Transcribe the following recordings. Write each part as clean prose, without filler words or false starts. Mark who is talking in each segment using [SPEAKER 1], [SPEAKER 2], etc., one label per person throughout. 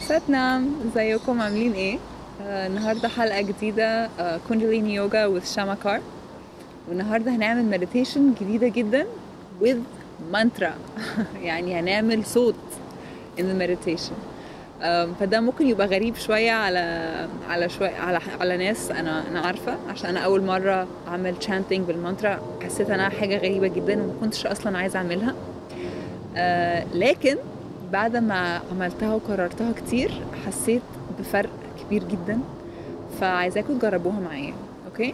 [SPEAKER 1] ستنام، ازيكم عاملين ايه؟ النهارده حلقة جديدة كونداليني يوجا with شاماكار. والنهارده هنعمل مديتيشن جديدة جدا with mantra يعني هنعمل صوت in the meditation. فده ممكن يبقى غريب شوية على ناس انا عارفة، عشان انا اول مرة اعمل chanting بالمانترا حسيت انها حاجة غريبة جدا وما كنتش اصلا عايزة اعملها. لكن بعد ما عملتها وكررتها كتير حسيت بفرق كبير جدا، فعايزاكم تجربوها معايا. اوكي،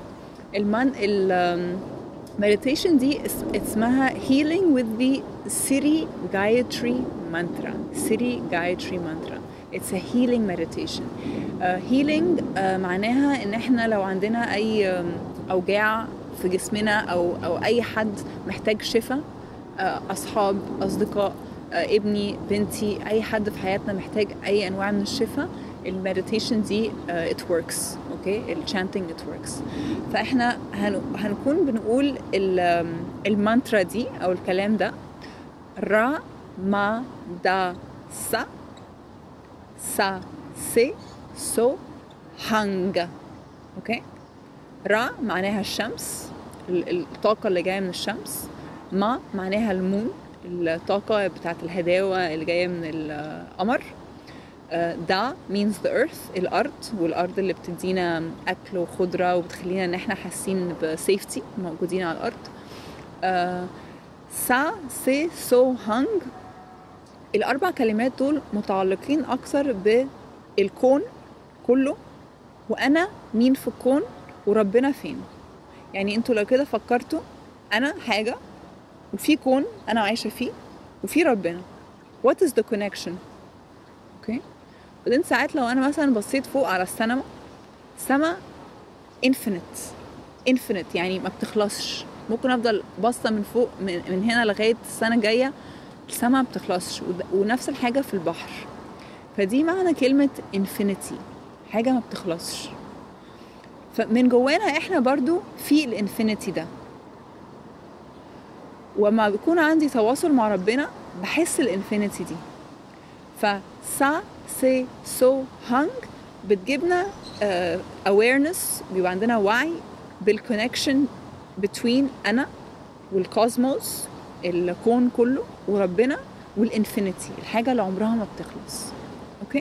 [SPEAKER 1] المديتيشن دي اسمها healing with the Siri Gayatri mantra. Siri Gayatri mantra. It's a healing meditation. healing معناها ان احنا لو عندنا اي اوجاع في جسمنا او اي حد محتاج شفاء، اصحاب، اصدقاء، ابني، بنتي، اي حد في حياتنا محتاج اي انواع من الشفاء، المديتيشن دي it works. اوكي، الشانتنج it works. فاحنا هنكون بنقول المانترا دي او الكلام ده: را ما دا سا سا سي سو هانج. اوكي، را معناها الشمس، الطاقة اللي جاية من الشمس. ما معناها المون، الطاقة بتاعت الهداوة اللي جاية من القمر. دا means the earth، الأرض، والأرض اللي بتدينا أكل وخضرة وبتخلينا إن احنا حاسين بسيفتي موجودين على الأرض. سا سي سو هانج، الأربع كلمات دول متعلقين أكثر بالكون كله، وأنا مين في الكون وربنا فين. يعني انتوا لو كده فكرتوا، أنا حاجة وفي كون أنا عايشة فيه وفي ربنا. what is the connection؟ اوكي، بعدين ساعات لو أنا مثلا بصيت فوق على السما infinite يعني ما بتخلصش. ممكن أفضل بصة من فوق من هنا لغاية السنة الجاية، السما ما بتخلصش. ونفس الحاجة في البحر. فدي معنى كلمة infinity، حاجة ما بتخلصش. فمن جوانا احنا برضو في الانفينيتي ده، وما بيكون عندي تواصل مع ربنا بحس الانفينيتي دي. فسا سي سو هانج بتجيبنا awareness، بيبقى عندنا وعي بالكونكشن between أنا والكوزموس، الكون كله، وربنا، والانفينيتي، الحاجة اللي عمرها ما بتخلص. اوكي،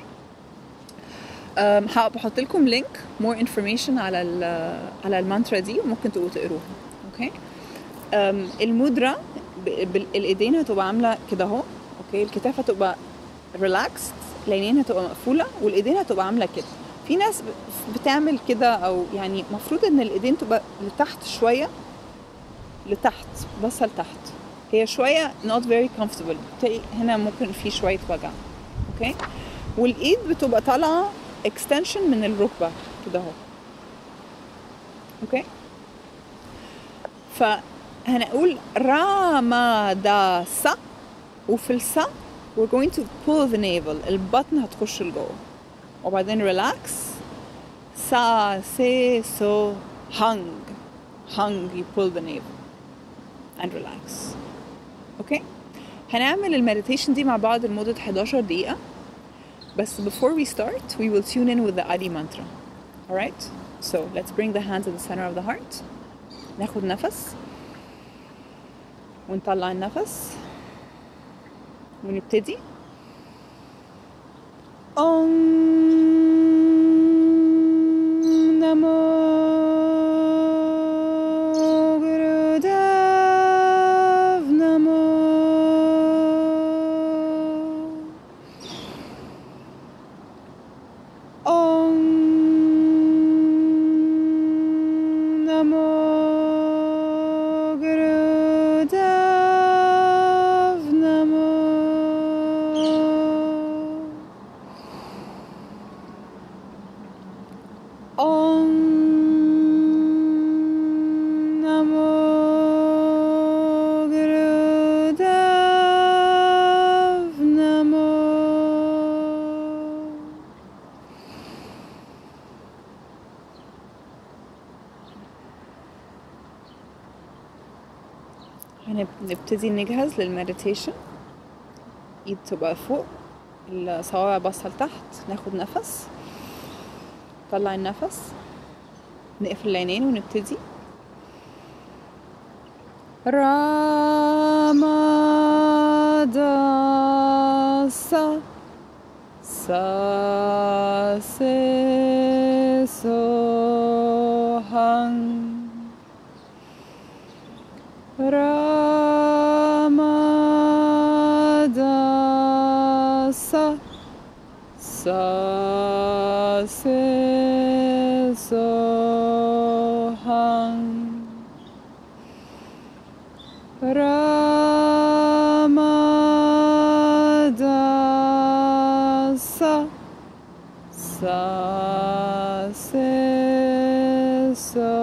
[SPEAKER 1] هحط لكم لينك more information على المانترا دي وممكن تبقوا تقروها. اوكي، المودرا بالايدين هتبقى عامله كده اهو. اوكي، الكتاف هتبقى ريلاكسد، العينين هتبقى مقفوله، والايدين هتبقى عامله كده. في ناس بتعمل كده، او يعني المفروض ان الايدين تبقى لتحت شويه، لتحت، بصه لتحت. هي شويه not very comfortable، تلاقي هنا ممكن في شويه وجع. اوكي، والايد بتبقى طالعه extension من الركبه كده اهو. اوكي، فهنقول را ما دا سا، وفي السا we're going to pull the navel، البطن هتخش لجوه، وبعدين relax. سا سي سو هانج، you pull the navel and relax. اوكي، هنعمل المديتيشن دي مع بعض لمدة 11 دقيقة. بس before we start we will tune in with the Adi mantra. Alright, so let's bring the hands at the center of the heart. ناخد نفس ونطلع النفس ونبتدي. Om Namo Gurudev Namo. Om Namo Gurudev Namo. Om Namo Gurudev Namo. هنبتدي نجهز للمديتيشن. ايد تبقى فوق الصوابع باصة لتحت. ناخد نفس، طلع النفس، نقفل العينين ونبتدي. راماداسا سا سي سوهان راماداسا سا سي سوهان راماداسا سا سي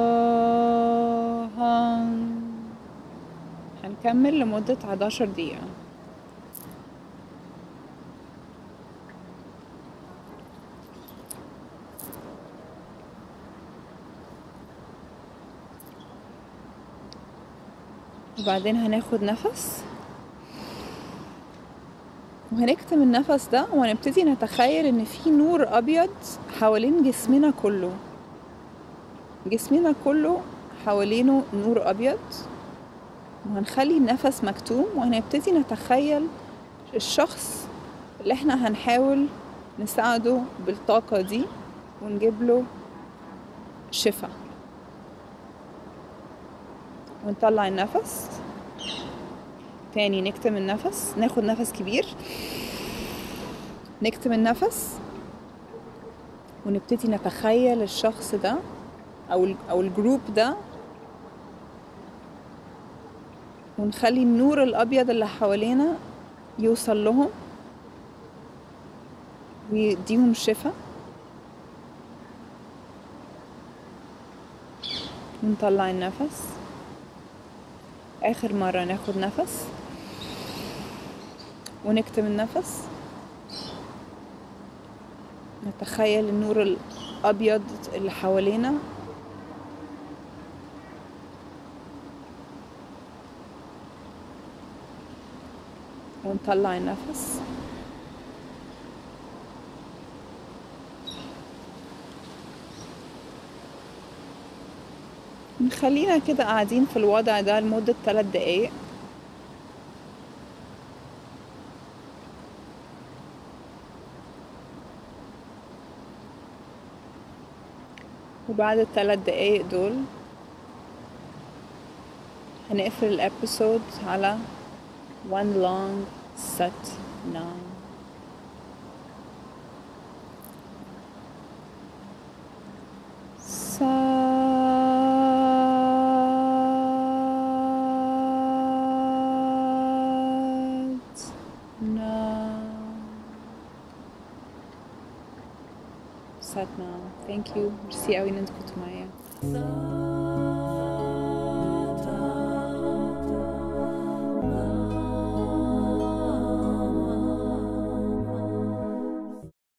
[SPEAKER 1] سوهان. هنكمل لمدة 11 دقيقة. وبعدين هناخد نفس وهنكتم النفس ده، وهنبتدي نتخيل ان في نور ابيض حوالين جسمنا كله. جسمنا كله حوالينه نور ابيض، وهنخلي النفس مكتوم، وهنبتدي نتخيل الشخص اللي احنا هنحاول نساعده بالطاقة دي ونجيب له شفاء. ونطلع النفس تاني، نكتم النفس، ناخد نفس كبير، نكتم النفس، ونبتدي نتخيل الشخص ده او الجروب ده، ونخلي النور الابيض اللي حوالينا يوصل لهم ويديهم شفاء. ونطلع النفس اخر مرة، ناخد نفس ونكتم النفس، نتخيل النور الابيض اللي حوالينا، ونطلع النفس. نخلينا كده قاعدين في الوضع ده لمدة 3 دقايق. وبعد ال3 دقايق دول هنقفل الابيسود على one long Sat Nam. Sat Nam. Thank you. Merci قوي ان انتوا كنتوا معايا.